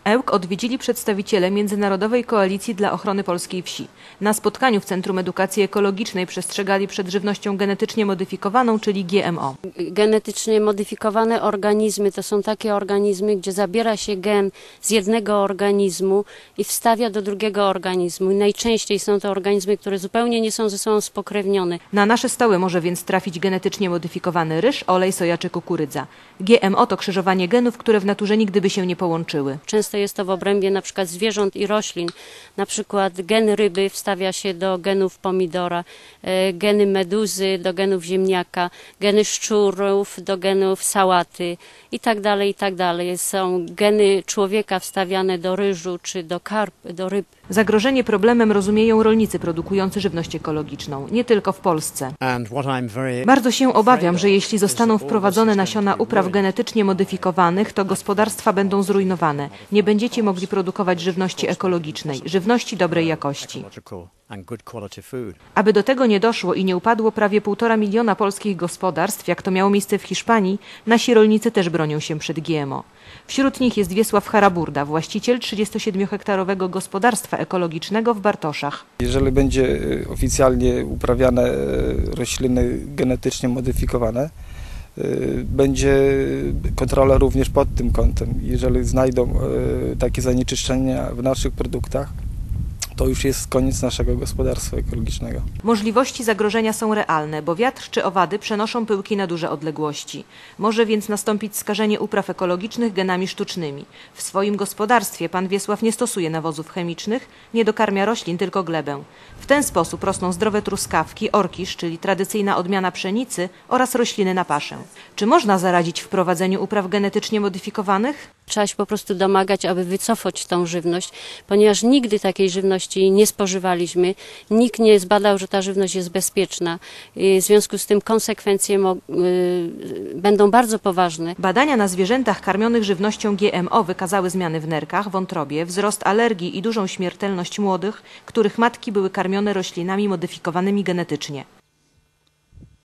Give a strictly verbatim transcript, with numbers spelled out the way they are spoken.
Ełk odwiedzili przedstawiciele Międzynarodowej Koalicji dla Ochrony Polskiej Wsi. Na spotkaniu w Centrum Edukacji Ekologicznej przestrzegali przed żywnością genetycznie modyfikowaną, czyli G M O. Genetycznie modyfikowane organizmy to są takie organizmy, gdzie zabiera się gen z jednego organizmu i wstawia do drugiego organizmu. I najczęściej są to organizmy, które zupełnie nie są ze sobą spokrewnione. Na nasze stoły może więc trafić genetycznie modyfikowany ryż, olej soja czy kukurydza. G M O to krzyżowanie genów, które w naturze nigdy by się nie połączyły. Często jest to w obrębie na przykład zwierząt i roślin. Na przykład gen ryby wstawia się do genów pomidora, geny meduzy do genów ziemniaka, geny szczurów do genów sałaty i tak dalej, i tak dalej. Są geny człowieka wstawiane do ryżu czy do karp, do ryb. Zagrożenie problemem rozumieją rolnicy produkujący żywność ekologiczną, nie tylko w Polsce. Bardzo się obawiam, że jeśli zostaną wprowadzone nasiona upraw genetycznie modyfikowanych, to gospodarstwa będą zrujnowane. Nie będziecie mogli produkować żywności ekologicznej, żywności dobrej jakości. Aby do tego nie doszło i nie upadło prawie półtora miliona polskich gospodarstw, jak to miało miejsce w Hiszpanii, nasi rolnicy też bronią się przed G M O. Wśród nich jest Wiesław Haraburda, właściciel trzydziestosiedmiohektarowego gospodarstwa ekologicznego w Bartoszach. Jeżeli będzie oficjalnie uprawiane rośliny genetycznie modyfikowane, będzie kontrola również pod tym kątem. Jeżeli znajdą takie zanieczyszczenia w naszych produktach, to już jest koniec naszego gospodarstwa ekologicznego. Możliwości zagrożenia są realne, bo wiatr czy owady przenoszą pyłki na duże odległości. Może więc nastąpić skażenie upraw ekologicznych genami sztucznymi. W swoim gospodarstwie pan Wiesław nie stosuje nawozów chemicznych, nie dokarmia roślin, tylko glebę. W ten sposób rosną zdrowe truskawki, orkisz, czyli tradycyjna odmiana pszenicy oraz rośliny na paszę. Czy można zaradzić wprowadzeniu upraw genetycznie modyfikowanych? Trzeba się po prostu domagać, aby wycofać tą żywność, ponieważ nigdy takiej żywności nie spożywaliśmy. Nikt nie zbadał, że ta żywność jest bezpieczna. W związku z tym konsekwencje będą bardzo poważne. Badania na zwierzętach karmionych żywnością G M O wykazały zmiany w nerkach, wątrobie, wzrost alergii i dużą śmiertelność młodych, których matki były karmione roślinami modyfikowanymi genetycznie.